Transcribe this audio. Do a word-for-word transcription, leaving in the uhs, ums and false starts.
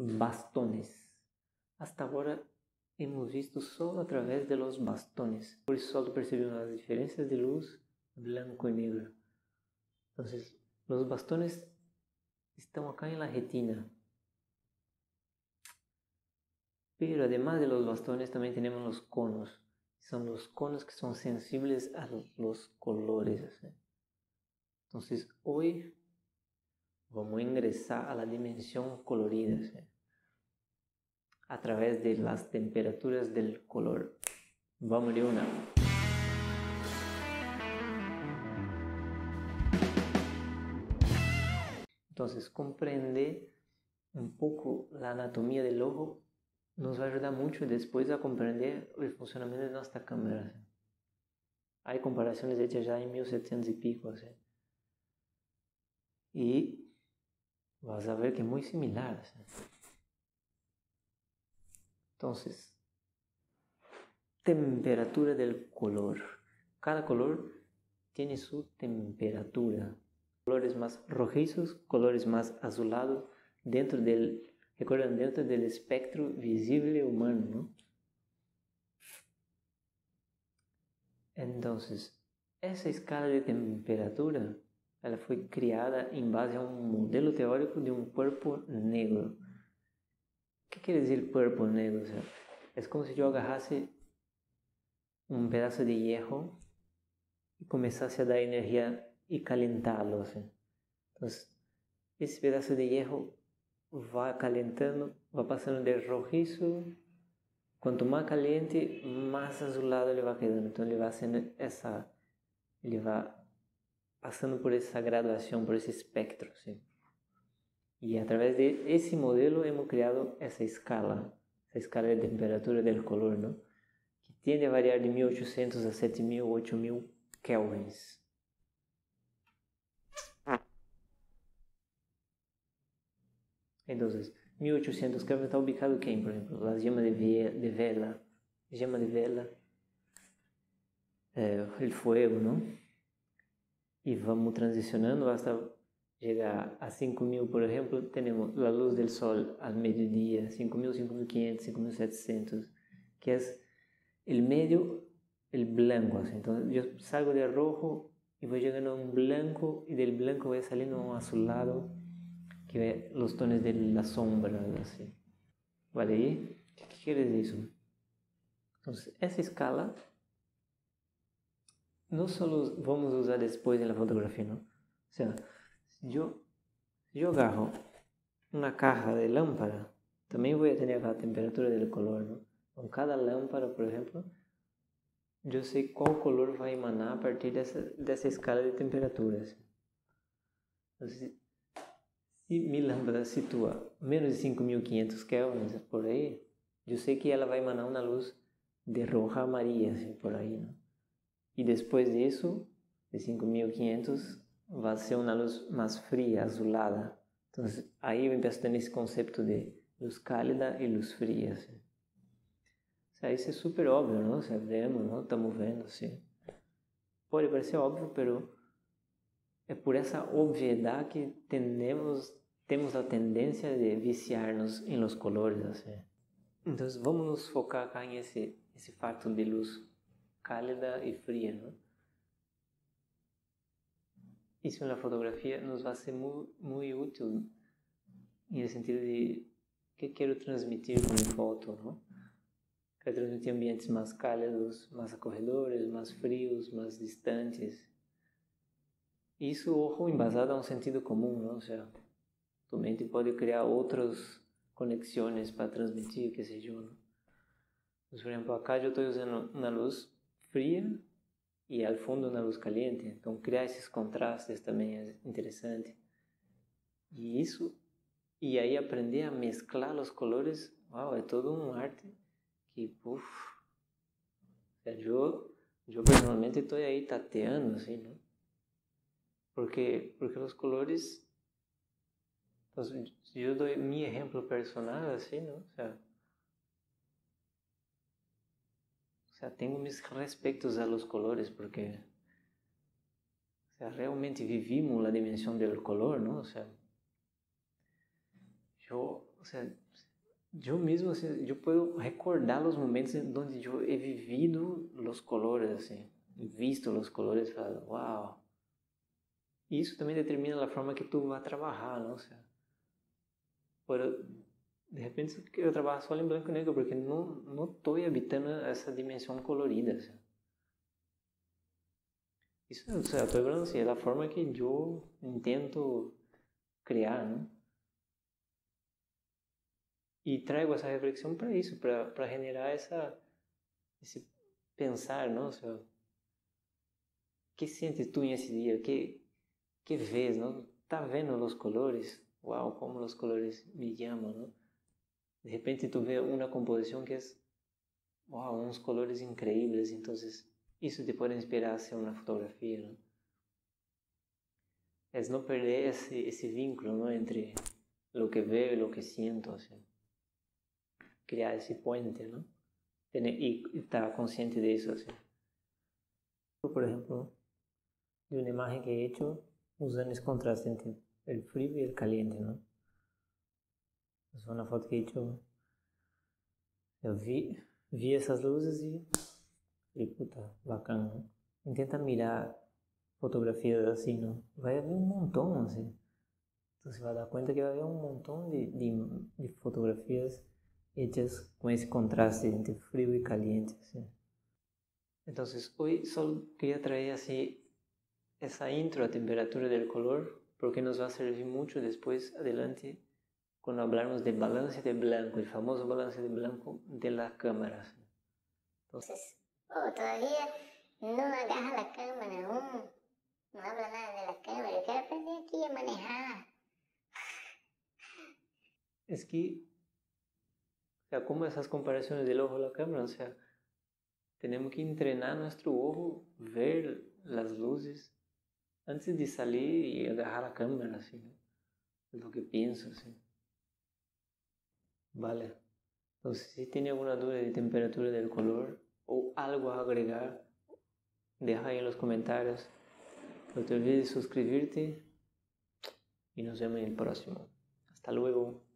bastones. Hasta ahora hemos visto solo a través de los bastones. Por eso solo percibimos las diferencias de luz blanco y negro. Entonces, los bastones están acá en la retina. Pero además de los bastones también tenemos los conos. Son los conos que son sensibles a los colores. ¿Sí? Entonces, hoy vamos a ingresar a la dimensión colorida. ¿Sí? A través de las temperaturas del color. Vamos de una. Entonces, comprender un poco la anatomía del ojo nos va a ayudar mucho después a comprender el funcionamiento de nuestra cámara. Hay comparaciones hechas ya en mil setecientos y pico. ¿Sí? Y vas a ver que es muy similar. ¿Sí? Entonces, temperatura del color. Cada color tiene su temperatura. Colores más rojizos, colores más azulados, dentro del, recuerden, dentro del espectro visible humano, ¿no? Entonces, esa escala de temperatura, ela foi criada em base a um modelo teórico de um cuerpo negro. O que quer dizer cuerpo negro? O sea, é como se eu agarrasse um pedaço de hierro e começasse a dar energia y calentarlo. ¿Sí? Entonces, ese pedazo de hierro va calentando, va pasando de rojizo, cuanto más caliente, más azulado le va quedando. Entonces, le va haciendo esa, le va pasando por esa graduación, por ese espectro. ¿Sí? Y a través de ese modelo hemos creado esa escala, esa escala de temperatura del color, ¿no? Que tiende a variar de mil ochocientos a siete mil, ocho mil kelvins. Entonces, mil ochocientos Kelvin está ubicado ¿quién? Por ejemplo, las llamas de, de vela, llama de vela, eh, el fuego, ¿no? Y vamos transicionando hasta llegar a cinco mil, por ejemplo, tenemos la luz del sol al mediodía, cinco mil, cinco mil quinientos, cinco mil setecientos, que es el medio, el blanco. Así. Entonces, yo salgo de rojo y voy llegando a un blanco y del blanco voy saliendo a un azulado, que ve los tonos de la sombra, así. ¿Vale ahí? ¿Qué quiere decir eso? Entonces, esa escala no solo vamos a usar después en la fotografía, ¿no? O sea, yo, yo agarro una caja de lámpara, también voy a tener la temperatura del color, ¿no? Con cada lámpara, por ejemplo, yo sé cuál color va a emanar a partir de esa, de esa escala de temperaturas. Entonces, se mi lámpara situa menos de cinco mil quinhentos kelvins por aí, eu sei que ela vai emanar uma luz de roja amarilla, assim, por aí, né? E depois disso, de cinco mil quinhentos, vai ser uma luz mais fria, azulada. Então, aí eu empiezo a ter esse conceito de luz cálida e luz fria. Assim. O sea, isso é super óbvio, não? O sea, vemos, não? Estamos vendo, assim. Pode parecer óbvio, mas é por essa obviedade que tendemos temos a tendência de viciar-nos em los colores, assim. Então, vamos nos focar acá em esse, esse fato de luz cálida e fria, não? Isso na fotografia nos vai ser muito, muito útil no sentido de que quero transmitir com a foto, não? Quero transmitir ambientes mais cálidos, mais acorredores, mais frios, mais distantes. Isso, ojo, embasado a um sentido comum, não? Ou seja, tu mente pode criar outras conexões para transmitir, que seja, não? Por exemplo, acá eu estou usando uma luz fria e ao fundo uma luz caliente, então criar esses contrastes também é interessante. E isso, e aí aprender a mesclar os colores, uau, é todo um arte que, puf, eu, eu personalmente estou aí tateando, assim, não? Porque, porque os colores, então, se eu dou meu exemplo personal, assim, não? O sea, o sea, tenho mis respectos a los colores, porque o sea, realmente vivimos a dimensão do color, não? O sea, eu, o sea, yo mismo, assim, eu puedo recordar os momentos em donde eu he vivido os colores, assim, visto os colores e falado, wow. E isso também determina a forma que tu vai trabalhar, não? O sea, por, de repente eu quero trabalhar só em branco e negro, porque não não estou habitando essa dimensão colorida, assim. Isso, o sea, estou falando assim, é a forma que eu intento criar, não? E trago essa reflexão para isso, para para generar essa esse pensar, não? O sea, que sentes tu nesse dia? Que que vês, não? Tá vendo os colores? Uau, como os colores me chamam, não? De repente tu vê uma composição que é, uau, uns colores incríveis, então isso te pode inspirar a hacer uma fotografia, não? É não perder esse esse vínculo, não, entre lo que veo e lo que siento, assim. Criar esse puente, não? E estar consciente disso, assim. Por exemplo, de uma imagem que he hecho usando esse contraste entre el frío y el caliente, ¿no? Es una foto que he hecho, eu vi, vi essas luzes e falei, puta, bacana, ¿no? Intenta mirar fotografias assim, ¿no? Vai haver um montão, assim. Então você vai dar conta que vai haver um montão de, de, de fotografias hechas com esse contraste entre frio e caliente, assim. Então, hoje só queria trazer assim essa intro a temperatura del color, porque nos vai servir muito depois adelante quando hablarmos de balance de blanco, el famoso balance de blanco de las cámaras. Entonces, oh, todavía no agarra la cámara, oh, no habla nada de la cámara, yo quiero aprender aquí a manejar. Es que, o sea, como esas comparaciones del ojo a la cámara, o sea, tenemos que entrenar nuestro ojo, ver las luces antes de salir y agarrar la cámara, así, ¿no? Es lo que pienso, así. Vale. Entonces, si tiene alguna duda de temperatura del color o algo a agregar, deja ahí en los comentarios. No te olvides de suscribirte y nos vemos en el próximo. Hasta luego.